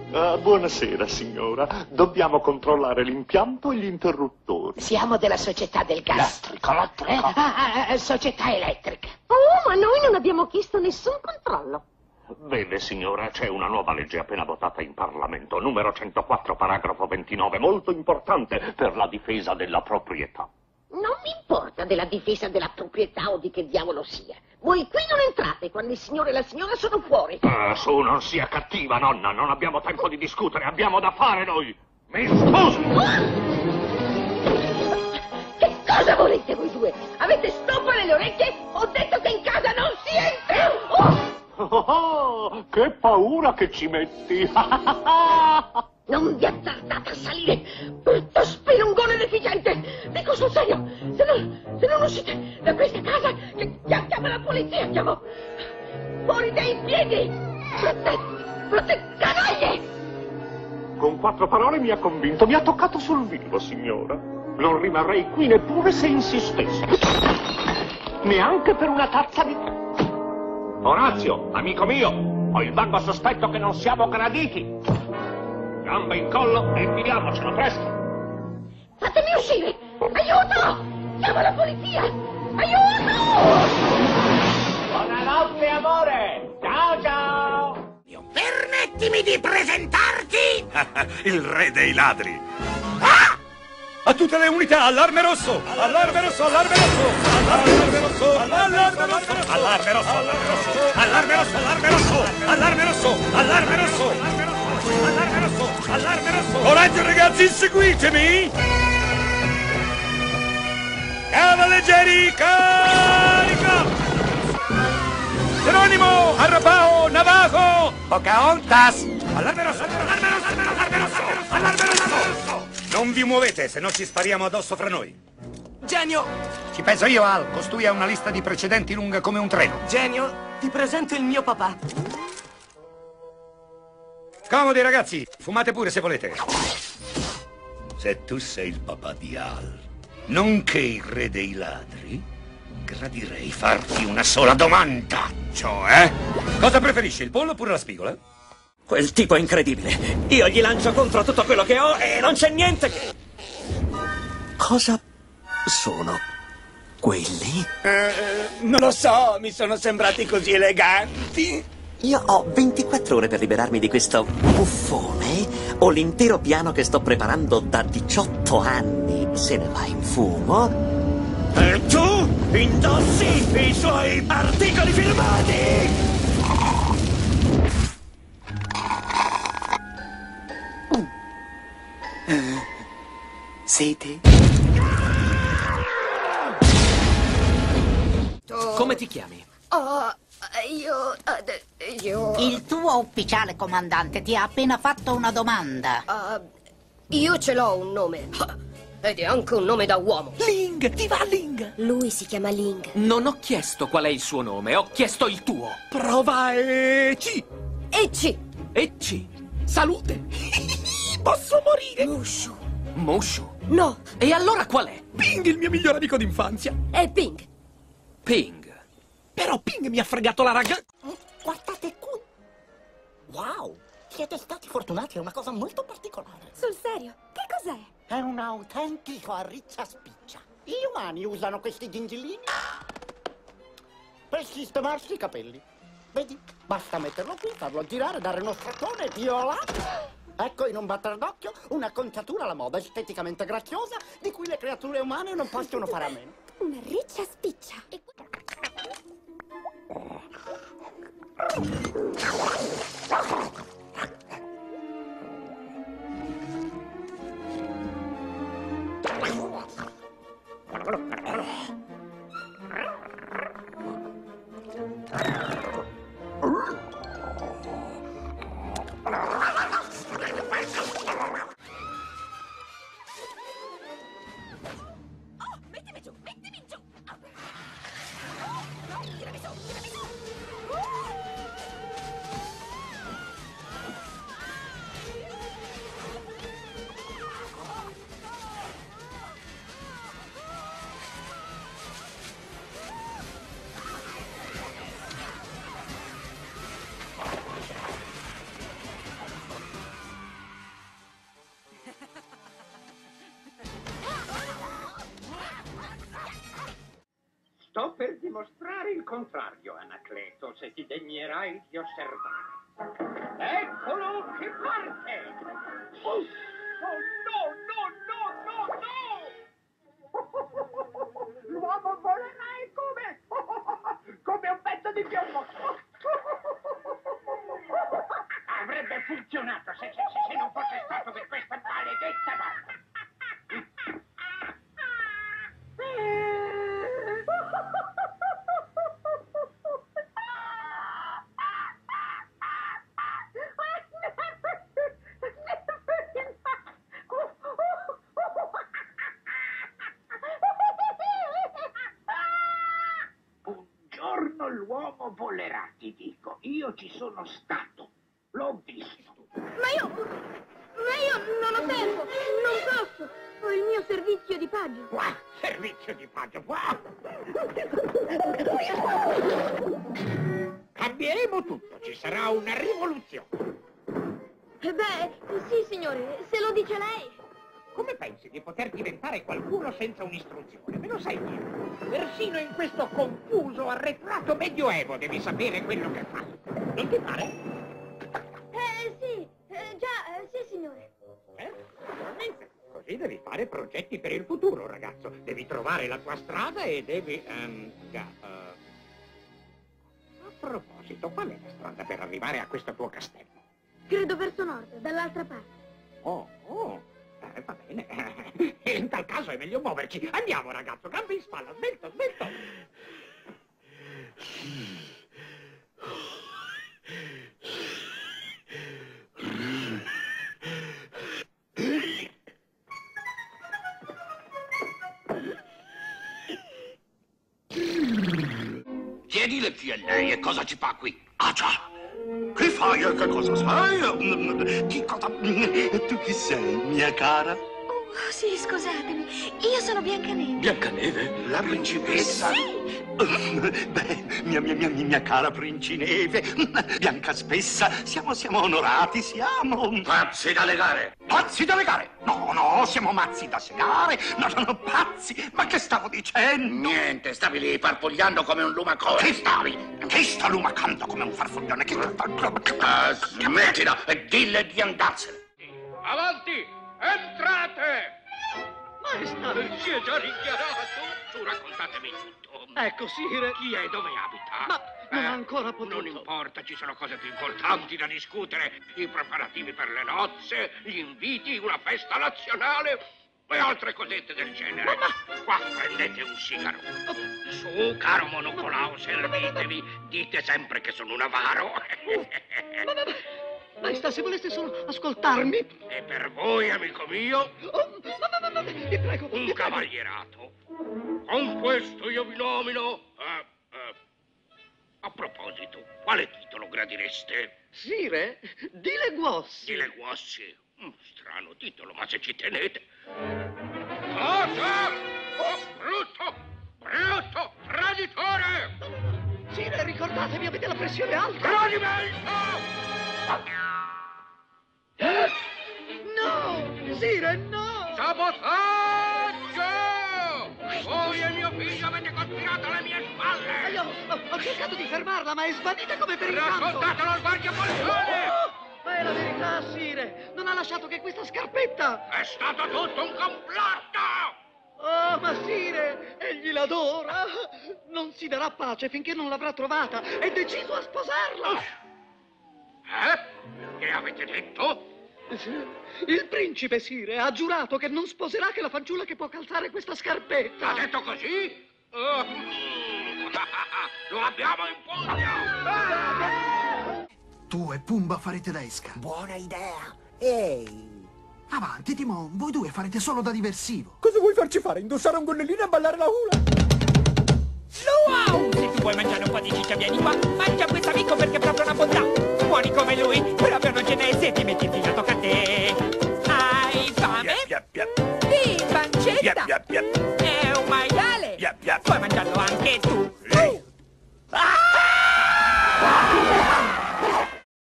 Buonasera, signora. Dobbiamo controllare l'impianto e gli interruttori. Siamo della società del gas. Elettrica. Società elettrica. Oh, ma noi non abbiamo chiesto nessun controllo. Vede, signora, c'è una nuova legge appena votata in Parlamento, numero 104, paragrafo 29, molto importante per la difesa della proprietà. Non mi importa della difesa della proprietà o di che diavolo sia. Voi qui non entrate quando il signore e la signora sono fuori. Su, non sia cattiva, nonna. Non abbiamo tempo di discutere. Abbiamo da fare noi. Mi scusi. Che cosa volete voi due? Avete stoppa nelle orecchie? Ho detto che in casa non si entra. Che paura che ci metti. Non vi azzardate a salire, brutto spilungone deficiente! Dico sul serio, se non uscite da questa casa, chiama la polizia, chiamo! Fuori dai piedi! Brutte canaglie! Con 4 parole mi ha convinto, mi ha toccato sul vivo, signora. Non rimarrei qui neppure se insistesse. Neanche per una tazza di tè. Orazio, amico mio, ho il vago sospetto che non siamo graditi. Gambe in collo e fidiamocelo, presto! Fatemi uscire! Aiuto! Chiama la polizia! Aiuto! Buonanotte, amore! Ciao! Permettimi di presentarti! Il re dei ladri! Ah! A tutte le unità, allarme rosso! Allarme rosso, allarme rosso! Allarme rosso, allarme rosso! Allarme rosso, allarme rosso! Allarme rosso, allarme rosso! Allarme rosso, allarme rosso! Allarme rosso, allarme rosso! Coraggio ragazzi, seguitemi! Cavalleggeri, carica! Geronimo, Arrapao, Navajo, Pocahontas! Allarme rosso, allarme rosso, allarme rosso, allarme rosso! Non vi muovete, se no ci spariamo addosso fra noi. Genio! Ci penso io, Al. Costui ha una lista di precedenti lunga come un treno. Genio, ti presento il mio papà. Comodi ragazzi, fumate pure se volete. Se tu sei il papà di Al, nonché il re dei ladri, gradirei farti una sola domanda. Cioè? Cosa preferisci, il pollo oppure la spigola? Quel tipo è incredibile. Io gli lancio contro tutto quello che ho e non c'è niente che... Cosa sono quelli? Non lo so, mi sono sembrati così eleganti. Io ho 24 ore per liberarmi di questo buffone o l'intero piano che sto preparando da 18 anni se ne va in fumo. E tu indossi i suoi articoli firmati! Sete? Come ti chiami? Io... Il tuo ufficiale comandante ti ha appena fatto una domanda. Io ce l'ho un nome. Ed è anche un nome da uomo. Ling, ti va Ling? Lui si chiama Ling. Non ho chiesto qual è il suo nome, ho chiesto il tuo. Prova E-C. E-C. E-C. Salute. Posso morire. Mushu. Mushu? No. E allora qual è? Ping, il mio migliore amico d'infanzia. È Ping. Ping. Però Ping mi ha fregato la ragazza. Guardate qui. Wow, siete stati fortunati, è una cosa molto particolare. Sul serio? Che cos'è? È un autentico arriccia spiccia. Gli umani usano questi gingillini per sistemarsi i capelli. Vedi? Basta metterlo qui, farlo girare, dare uno strattone e viola. Ecco, in un batter d'occhio, un'acconciatura alla moda esteticamente graziosa di cui le creature umane non possono fare a meno. Una riccia spiccia. Mettimi giù, mettimi giù! Tirami su, tirami su! per dimostrare il contrario, Anacleto, se ti degnerai di osservare. Eccolo che parte! Oh no, no, no, no, no! L'uomo volerà e come? Come un pezzo di piombo! Avrebbe funzionato se non fosse stato per questa maledetta barba! L'uomo volerà, ti dico. Io ci sono stato. L'ho visto. Ma io non ho tempo. Non posso. Ho il mio servizio di paggio. Qua, servizio di paggio, qua. Cambieremo tutto. Ci sarà una rivoluzione. Beh, sì, signore. Se lo dice lei. Come pensi di poter diventare qualcuno senza un'istruzione? Me lo sai dire? Persino in questo confuso, arretrato medioevo devi sapere quello che fai. Non ti pare? Sì. Sì, signore. Naturalmente. Così devi fare progetti per il futuro, ragazzo. Devi trovare la tua strada e devi... A proposito, qual è la strada per arrivare a questo tuo castello? Credo verso nord, dall'altra parte. Va bene. In tal caso è meglio muoverci. Andiamo, ragazzo, gambe in spalla, svelto. Chiedile chi è lei e cosa ci fa qui. Ah già! Che fai e che cosa sai? Chi cosa... Tu chi sei, mia cara? Oh, sì, scusatemi. Io sono Biancaneve. Biancaneve? La principessa? Sì! Beh, mia cara Princineve, Bianca Spessa, siamo onorati, siamo... Pazzi da legare! Pazzi da legare? No, siamo mazzi da segare, no, pazzi, ma che stavo dicendo? Niente, stavi lì farfugliando come un lumacone. Chi sta lumacando come un farfuglione? Smettila e dille di andarsene. Avanti, entrate! Maestà, si è già dichiarato. Su, raccontatemi tutto. Ecco, Sire. Chi è, dove abita? Ma non ha ancora potuto. Non importa, ci sono cose più importanti da discutere. I preparativi per le nozze, gli inviti, una festa nazionale e altre cosette del genere. Qua, prendete un sigaro. Su, caro Monocolao, servitevi. Dite sempre che sono un avaro. Maestà, se voleste solo ascoltarmi. E per voi, amico mio, vi prego. Un cavalierato. Con questo io vi nomino... A proposito, quale titolo gradireste? Sire, Dileguossi. Dileguossi? Strano titolo, ma se ci tenete... Cosa? Oh, brutto, traditore! Sire, ricordatevi, avete la pressione alta. Tradimento! No! Sire, no! Sabotaggio! Voi e mio figlio avete cospirato alle mie spalle! Io ho cercato di fermarla, ma è svanita come per incanto! Raccontatelo al guardia polizioне! Ma è la verità, Sire! Non ha lasciato che questa scarpetta! È stato tutto un complotto! Oh, ma Sire, egli l'adora! Non si darà pace finché non l'avrà trovata! È deciso a sposarla! Che avete detto? Il principe, Sire, ha giurato che non sposerà che la fanciulla che può calzare questa scarpetta. Ha detto così? Lo abbiamo in pugno! Tu e Pumba farete da esca. Buona idea. Ehi. Avanti, Timon, voi due farete solo da diversivo. Cosa vuoi farci fare? Indossare un gonnellino e ballare la hula? Wow! Se tu vuoi mangiare un po' di ciccia, vieni qua. Mangia questo amico perché è proprio una bontà. Buoni come lui, proprio non ce n'è. Se ti metti il figlio, tocca a te. Hai fame? Sì, pancetta. È un maiale. Puoi mangiarlo anche tu.